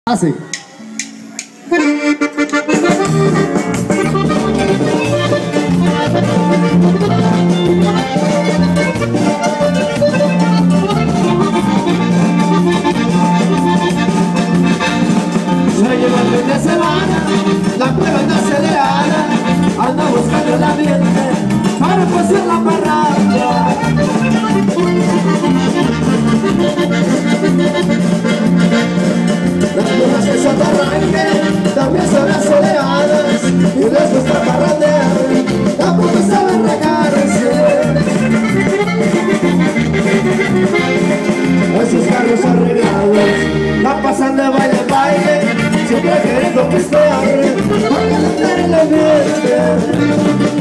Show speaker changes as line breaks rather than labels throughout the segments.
Así.
Se llegó el fin de semana, la prueba anda acelerada, anda buscando el ambiente para pasar la parranda. Las piernas que son de arranque también son las soleadas y les gusta parrandear, tampoco saben recargarse. Esos carros arreglados la pasan de baile en baile, siempre quieren conquistar para calentar el ambiente.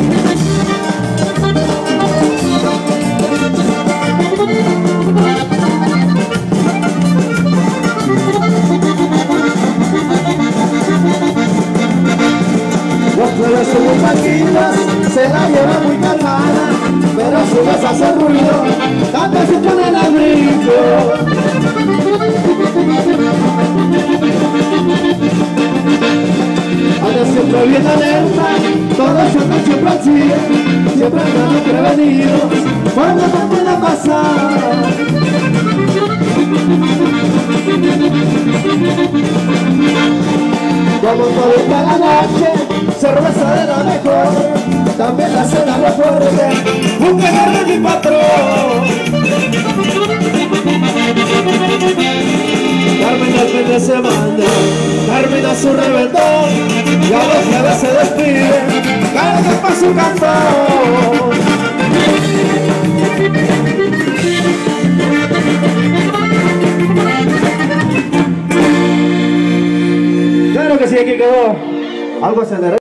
Los jueves son muy tranquilos, se la lleva muy calmada, pero a su vez hace ruido, también se pone el abrigo. Anda siempre bien alerta, todos andan siempre al cien, siempre andan prevenidos, cuando no pueda pasar. Como toda la noche, cerveza de la mejor, también la cena muy fuerte, un pegar de mi patrón. Carmen el fin de semana, Carmen a su reventón, y a los jueves se despide, carga pa' su cantón. Claro que sí, aquí quedó algo acelerado.